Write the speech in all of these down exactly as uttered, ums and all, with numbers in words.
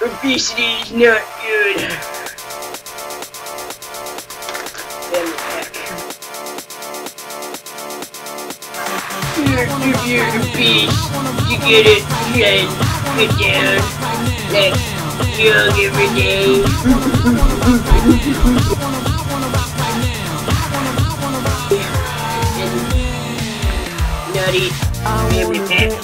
Obesity is not good. Then back. If you're obese, you get it, then get down, like jog every day. And not eat every pack.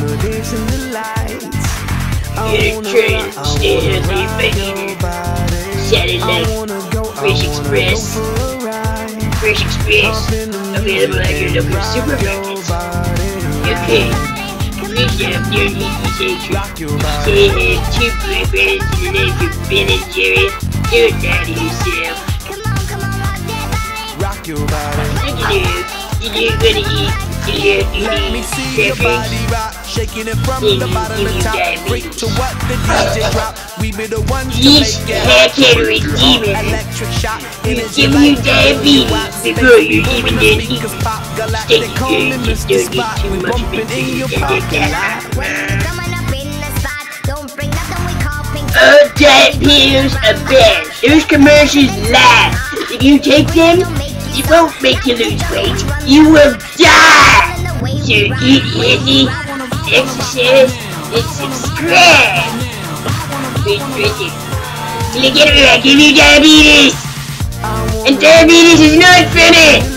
Get a train, stay healthy by eating salad like Fresh Express. Fresh Express, available at your local supermarkets. Okay, reach up your knees and say have two boyfriends and the name of Ben and Jerry. Do it now to yourself. Rock your body. You do, you do gonna eat. Let me see your body rock, shaking it from the bottom of the top. Break to what the D J drop. We be the ones to make it hot. Electric shock, give you diabetes before you even did eat. Take your just don't eat too much of it in your pocket. Oh, diet pills are bad. Those commercials lie. If you take them, it won't make you lose weight. You will die. So eat healthy, exercise, and subscribe. Wait, wait, Look at me, I give you diabetes. And diabetes is not funny.